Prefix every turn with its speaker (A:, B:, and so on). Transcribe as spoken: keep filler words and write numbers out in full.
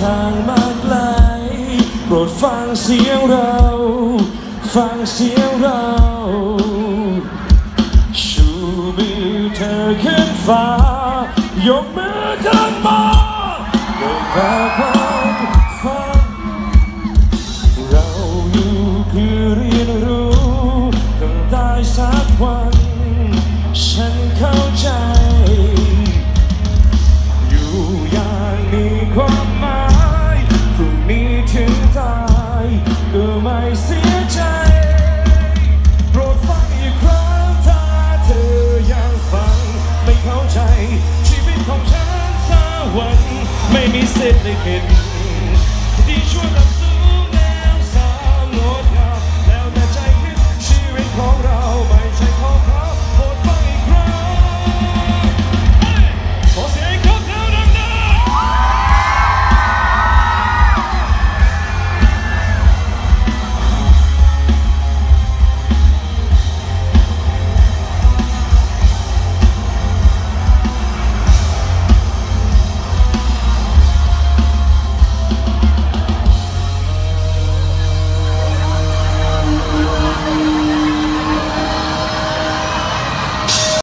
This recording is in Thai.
A: ทางมาไกลโปรดฟังเสียงเราฟังเสียงเราชูมือเธอขึ้นฟ้ายกมือขึ้นมาโดยความฝันเราอยู่เพื่อเรียนรู้ต้องได้สักวันฉันเข้าใจอยู่อย่างมีความหมายพรุ่งนี้ถึงตายก็ไม่เสียใจโปรดฟังอีกครั้งถ้าเธอยังฟังไม่เข้าใจชีวิตของฉันสักวันไม่มีสิทธิ์ได้เห็นที่ช่วยนำสู่แนวสาวงดงามแล้วแต่ใจคิดชีวิตของเราไม่ใช่ของใคร